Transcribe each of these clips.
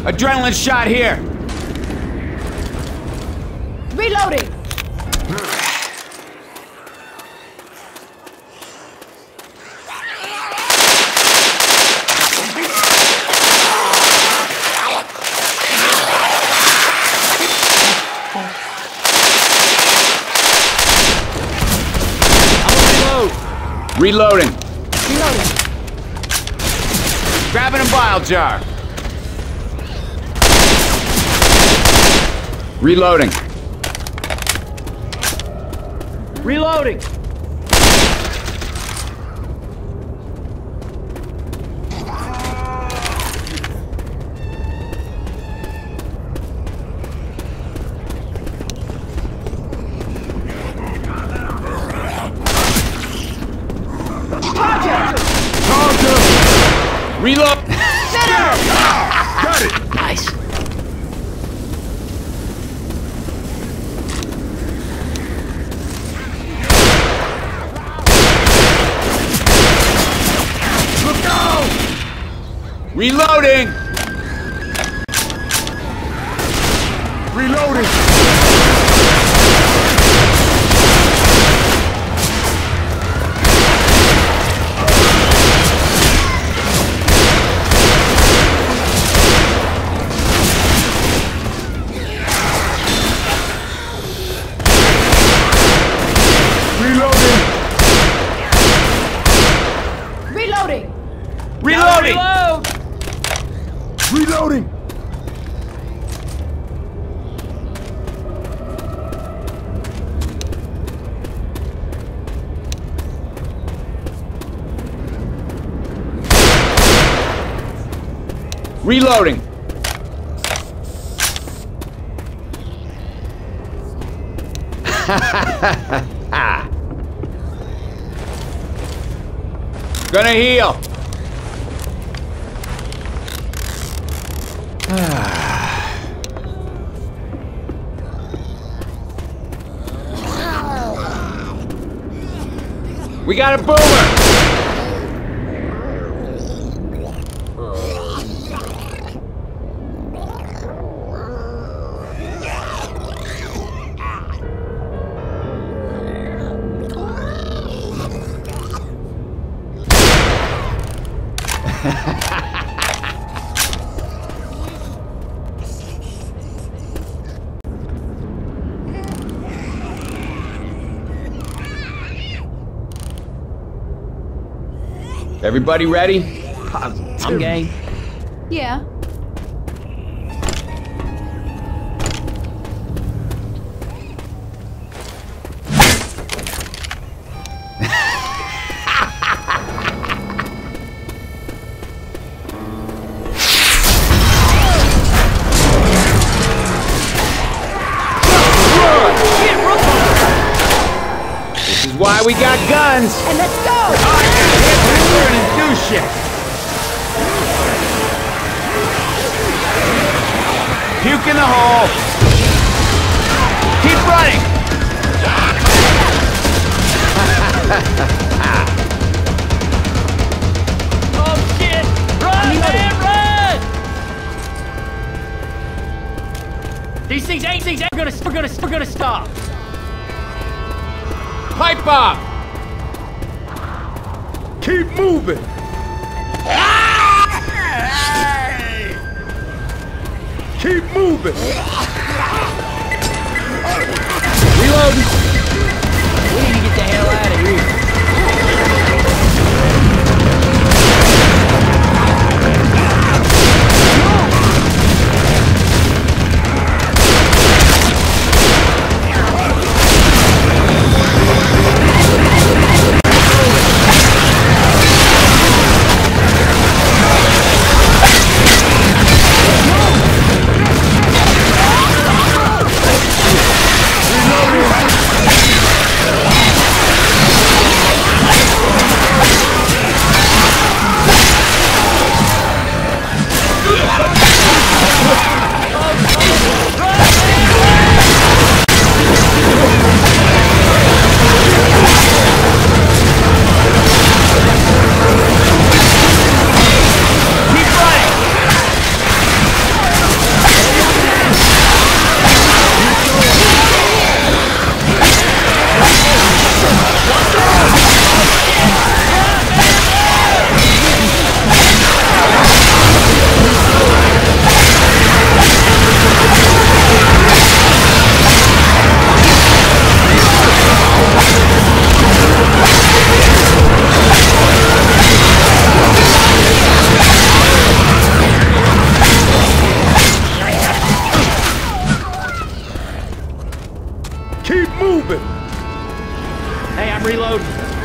Adrenaline shot here. Reloading. Reloading. Reloading. Grabbing a bile jar. Reloading. Reloading. Reload! Got it! Nice. Look out! Reloading! Reloading! Reloading! Reload! Reloading! Reloading! Gonna heal. We got a boomer! Everybody ready? I'm game. Yeah. This is why we got guns! And let's go! I gotta hit this turn and do shit! Puke in the hole! Keep running! Oh shit! Run, man, run! These things ain't we're gonna stop. Pipe bomb! Keep moving! Keep moving! Reloading! We need to get the hell out of here.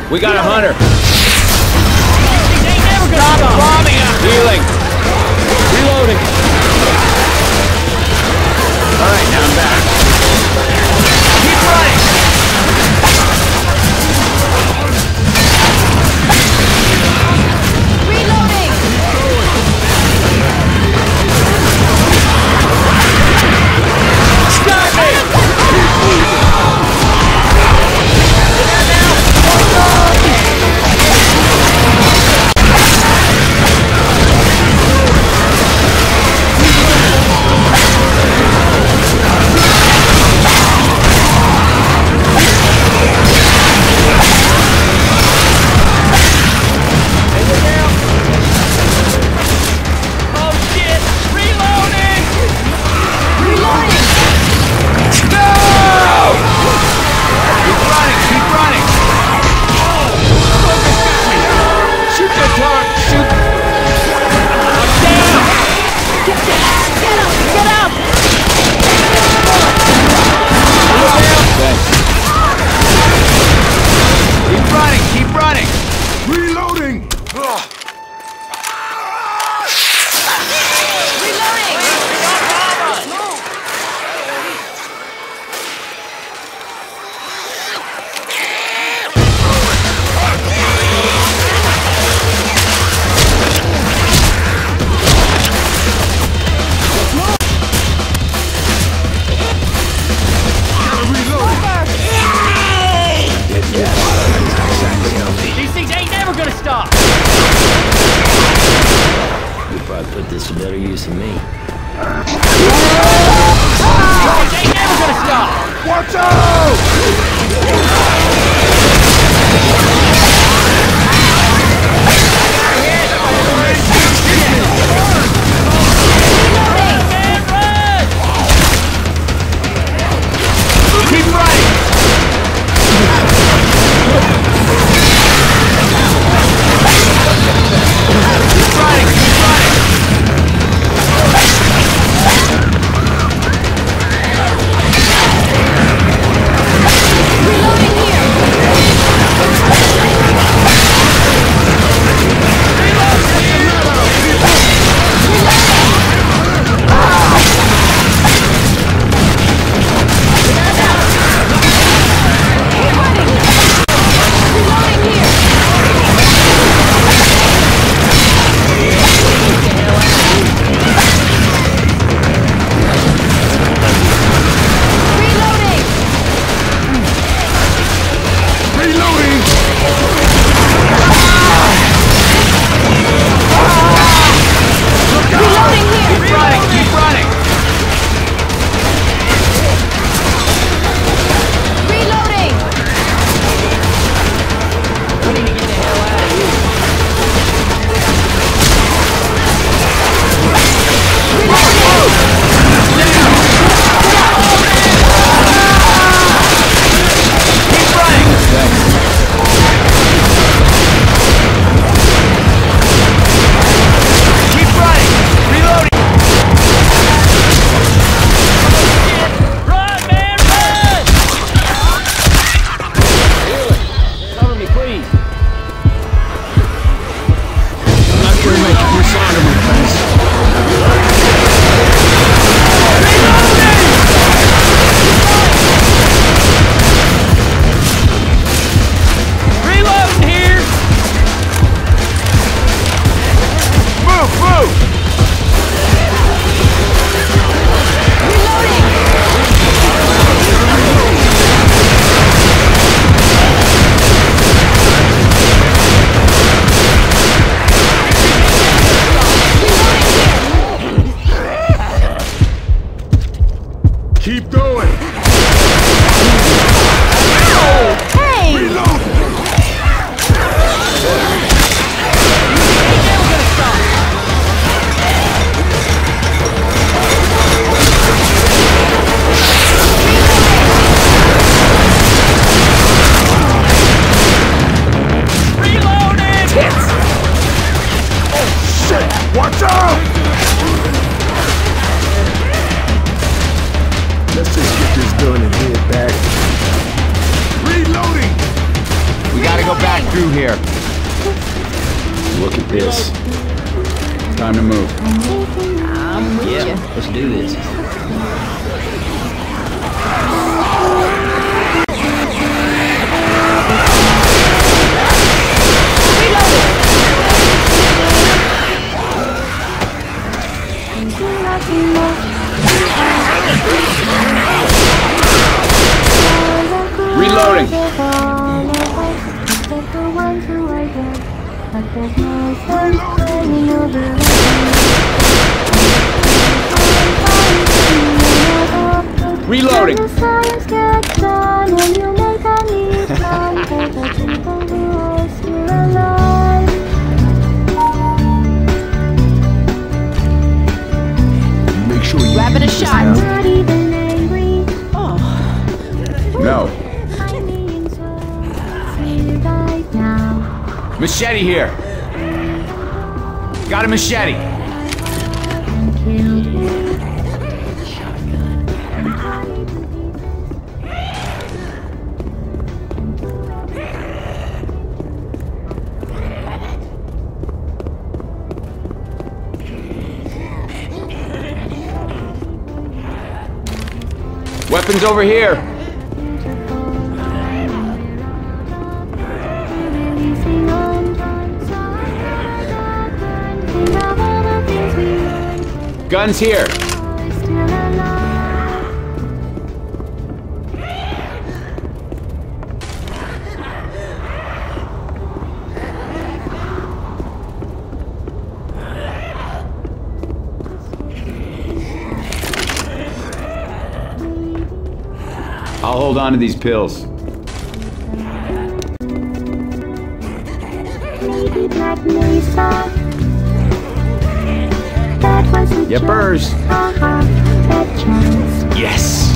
We got a hunter. They ain't never gonna Stop stop. bombing us! Healing. Reloading. All right, now I'm back. Keep running. Reloading! Stop me! Oh shit! Reloading! Reloading! No! Keep running, keep running. Shoot the target. Shoot. Get up! Get up! Keep running, keep running. Reloading! These things ain't never gonna stop. You probably put this to better use than me. These ain't never gonna stop. Watch out! Man, run! Keep running. Keep running, keep running. Reloading here! Reloading here! Reloading! Reloading! Reloading here! Keep running, keep running. Reloading! We need to get the hell out of here. Keep running. Keep running. Reloading. Run, man, run! Cover me, please. I'm not gonna make you respond to my friends. Reloading here! Move, move. Reloading! Keep going! Hey! Reload! Ain't never gonna stop! Reloading! Shit! Watch out! Let's just get this done and head back. Reloading! We gotta go go back through here. Look at this. Time to move. I'm with you. Let's do this. Reloading. Reloading. Make sure you Grabbing a use this shot. now. No. Machete here. Got a machete. Weapons over here. Guns here. I'll hold on to these pills. Yippers! Yes!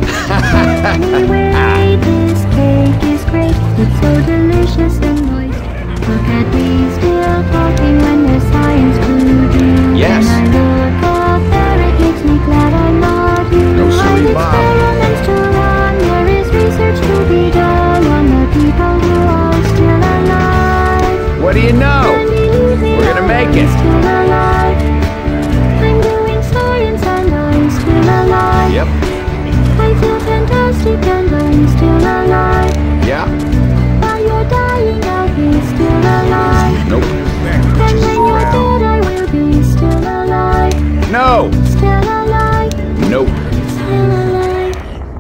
Anyway, this cake is great. It's so delicious and moist. Look at me still talking when there's science to do. Yes. When I look up there, it makes me glad I love you. No silly Bob. Experiments to run. There is research to be done on the people who are still alive. What do you know? We're gonna make it. Still alive. I'm doing science and I'm still alive. Yep. I feel fantastic and I'm still alive. Yeah. While you're dying, I'll be still alive. Nope. And when you're dead, I will be still alive. No. Still alive. Nope. Still alive.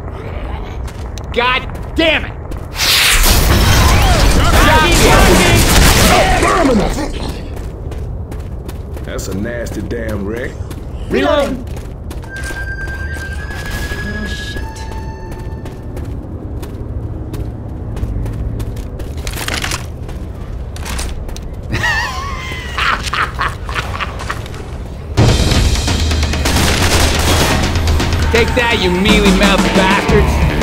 God damn it! That's a nasty damn wreck. Reload. Take that, you mealy-mouthed bastards!